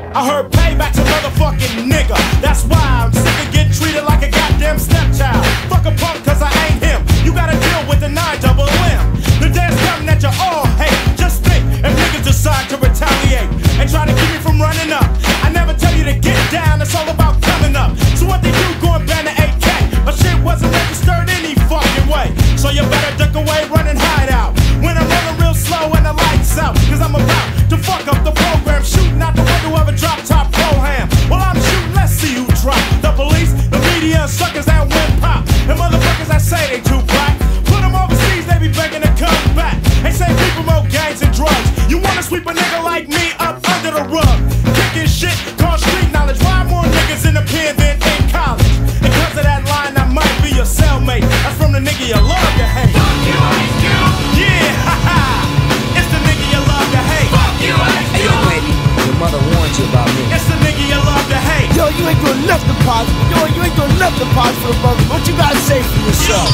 I heard payback's a motherfucking nigga. That's why I'm sick of getting treated like a goddamn stepchild. Fuck a punk cause I ain't him. You gotta deal with the 9-double-M. The dance something that you all hate. Just think if niggas decide to retaliate and try to keep me from running up. I never tell you to get down, it's all about coming up. So what they do, going ban the AK. My shit wasn't registered any fucking way. So you better duck away, run and hide out. When I'm running real slow and the lights out, cause I'm about to fuck up the program. Shooting out the window of a drop top Brougham. Well, I'm shooting, let's see who drop. The police, the media, suckers that win pop. The motherfuckers that say they too black. Put them overseas, they be begging to come back. They say we promote gangs and drugs. You wanna sweep a nigga like me up under the rug. Kicking shit, call street knowledge. Why more niggas in the pen than in college? And cause of that line, I might be your cellmate. That's from the nigga you love to hate. Fuck you, Ice Cube! Yeah, haha! It's the nigga you love to hate. Fuck you, Ice Cube! Hey, yo, baby, your mother warned you about me. It's the nigga you love to hate. Yo, you ain't doing nothing positive. Yo, you ain't doing nothing positive for the brother. What you gotta say for yourself?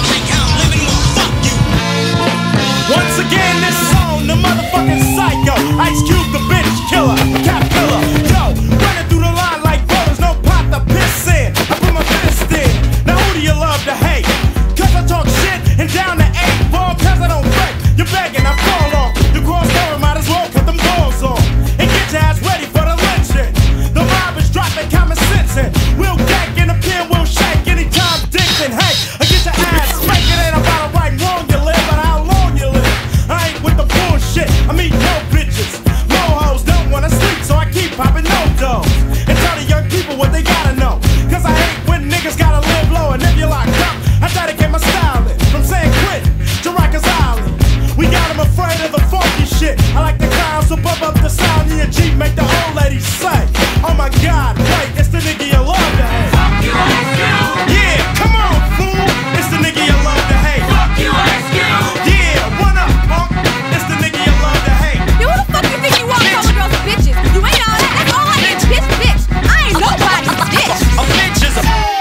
Once again, this song, the motherfucking psycho. Ice Cube, the bitch killer, cap killer. Yo, running through the line like voters, no pot to piss in. I put my fist in. Now who do you love to hate? Cause I talk shit and down to 8 ball, cause I don't fake. You're begging, I fall off. The cross over, might as well put them balls on. And get your ass ready for the lynching. The mob is dropping common sense in. We'll gank in the pen, we'll shake anytime Dixon. Hey, I get your ass spanking and about to right wrong you live, but how long you live? I ain't with the bullshit, I meet no bitches. No hoes don't wanna sleep, so I keep popping no doors. And tell the young people what they gotta know. Cause I hate when niggas gotta live low. And if you're locked up, I dedicate my style in. From San Quentin to Rikers Island. We got them afraid of the funky shit. I like the clowns, so bump up the sound in your Jeep. Make the old ladies say, oh my God, wait, it's the nigga you love to hate. Fuck you, Ice Cube! Yeah, come on, fool. It's the nigga you love to hate. Fuck you, Ice Cube! Yeah, one up, punk. It's the nigga you love to hate. Yo, who the fuck you think you are calling girls bitches? You ain't all that. That's all I am. Bitch, bitch. I ain't nobody's bitch. A bitch is a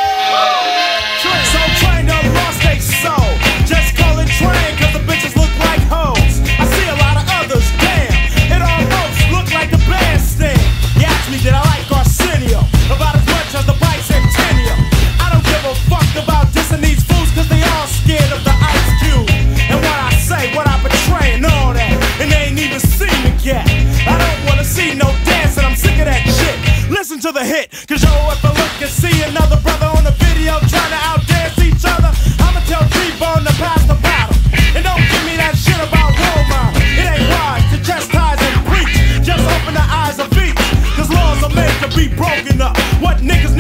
so trained up, lost they soul. Just call it train, cause the bitches look like hoes. I see a lot of others, damn. It almost look like the bandstand. You asked me, did I like Arsenio? About as much as the bicentennial. I don't give a fuck about dissing these fools, cause they all scared of the Ice Cube. And what I say, what I betray, and all that. And they ain't even seen me yet. I don't wanna see no dancing, I'm sick of that shit. Listen to the hit, cause yo, if I look and see another brother on the video trying to outdance each other, I'ma tell T-Bone to pass the bottle. And don't give me that shit about role model. It ain't wise to chastise and preach. Just open the eyes of each, cause laws are made to be broken up. What niggas